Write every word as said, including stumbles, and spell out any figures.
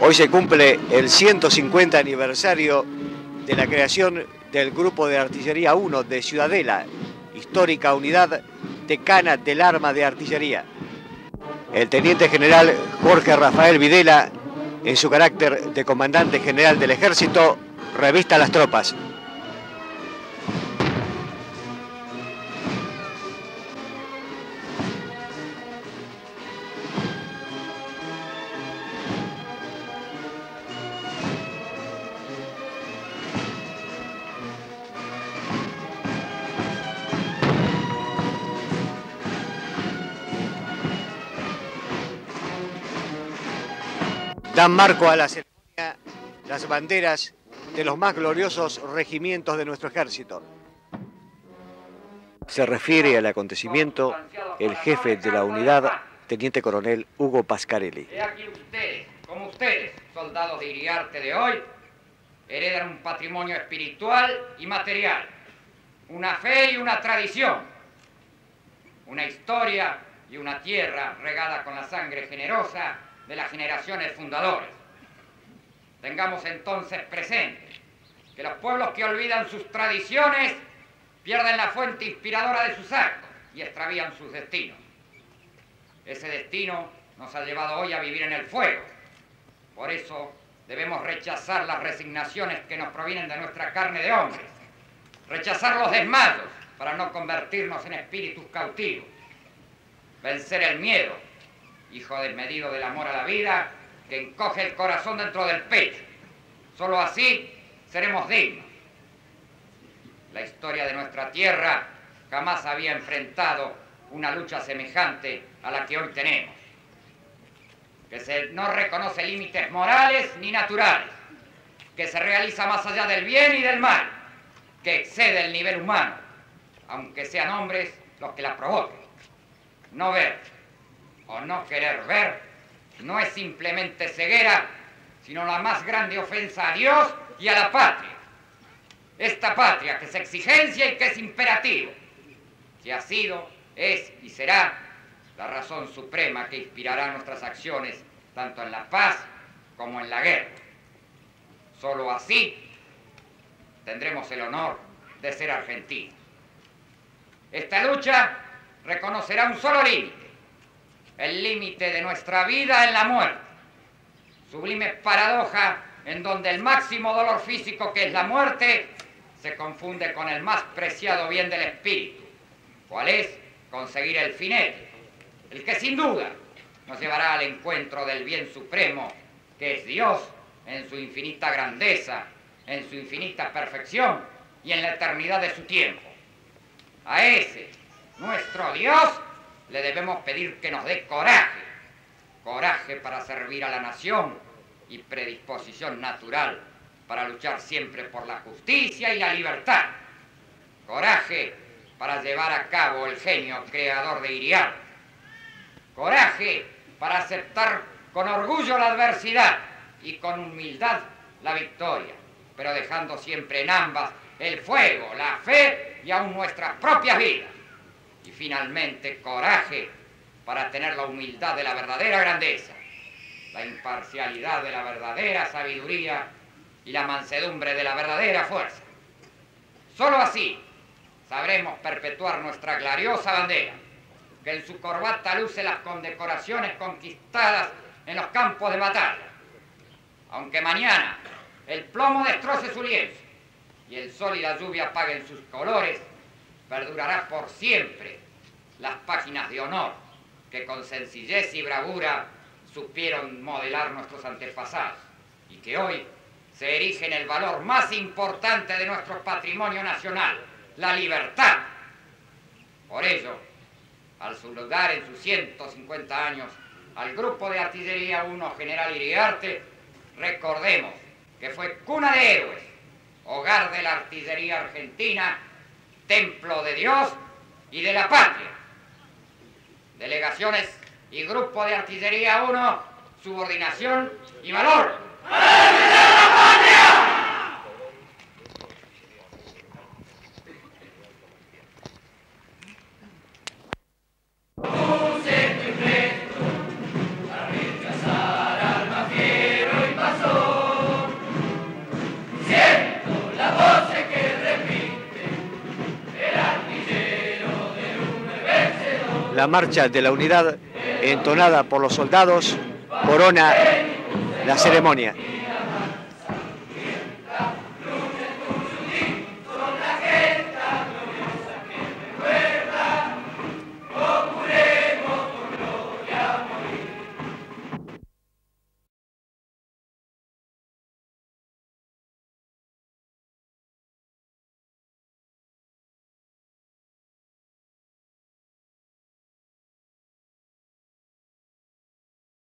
Hoy se cumple el ciento cincuenta aniversario de la creación del Grupo de Artillería uno de Ciudadela, histórica unidad decana del arma de artillería. El teniente general Jorge Rafael Videla, en su carácter de comandante general del ejército, revista las tropas. Dan marco a la ceremonia las banderas de los más gloriosos regimientos de nuestro ejército. Se refiere al acontecimiento el jefe de la unidad, teniente coronel Hugo Pascarelli. He aquí ustedes, como ustedes, soldados de Iriarte de hoy, heredan un patrimonio espiritual y material, una fe y una tradición, una historia y una tierra regada con la sangre generosa de las generaciones fundadoras. Tengamos entonces presente que los pueblos que olvidan sus tradiciones pierden la fuente inspiradora de sus actos y extravían sus destinos. Ese destino nos ha llevado hoy a vivir en el fuego. Por eso debemos rechazar las resignaciones que nos provienen de nuestra carne de hombres, rechazar los desmayos para no convertirnos en espíritus cautivos, vencer el miedo, hijo desmedido del amor a la vida, que encoge el corazón dentro del pecho. Solo así seremos dignos. La historia de nuestra tierra jamás había enfrentado una lucha semejante a la que hoy tenemos, que se no reconoce límites morales ni naturales, que se realiza más allá del bien y del mal, que excede el nivel humano, aunque sean hombres los que la provoquen. No ver o no querer ver no es simplemente ceguera, sino la más grande ofensa a Dios y a la patria. Esta patria que es exigencia y que es imperativo, que ha sido, es y será la razón suprema que inspirará nuestras acciones tanto en la paz como en la guerra. Solo así tendremos el honor de ser argentinos. Esta lucha reconocerá un solo límite, el límite de nuestra vida en la muerte. Sublime paradoja en donde el máximo dolor físico, que es la muerte, se confunde con el más preciado bien del espíritu, cual es conseguir el finete, el que sin duda nos llevará al encuentro del bien supremo, que es Dios en su infinita grandeza, en su infinita perfección y en la eternidad de su tiempo. A ese, nuestro Dios, le debemos pedir que nos dé coraje, coraje para servir a la nación y predisposición natural para luchar siempre por la justicia y la libertad, coraje para llevar a cabo el genio creador de Iriarte, coraje para aceptar con orgullo la adversidad y con humildad la victoria, pero dejando siempre en ambas el fuego, la fe y aún nuestras propias vidas. Y finalmente, coraje para tener la humildad de la verdadera grandeza, la imparcialidad de la verdadera sabiduría y la mansedumbre de la verdadera fuerza. Solo así sabremos perpetuar nuestra gloriosa bandera, que en su corbata luce las condecoraciones conquistadas en los campos de batalla. Aunque mañana el plomo destroce su lienzo y el sol y la lluvia apaguen sus colores, perdurará por siempre las páginas de honor que con sencillez y bravura supieron modelar nuestros antepasados y que hoy se erige en el valor más importante de nuestro patrimonio nacional, la libertad. Por ello, al saludar en sus ciento cincuenta años al Grupo de Artillería uno General Iriarte, recordemos que fue cuna de héroes, hogar de la artillería argentina, templo de Dios y de la patria. Delegaciones y Grupo de Artillería uno, subordinación y valor. Un sentimiento para rechazar al más fiero y la marcha de la unidad entonada por los soldados corona la ceremonia.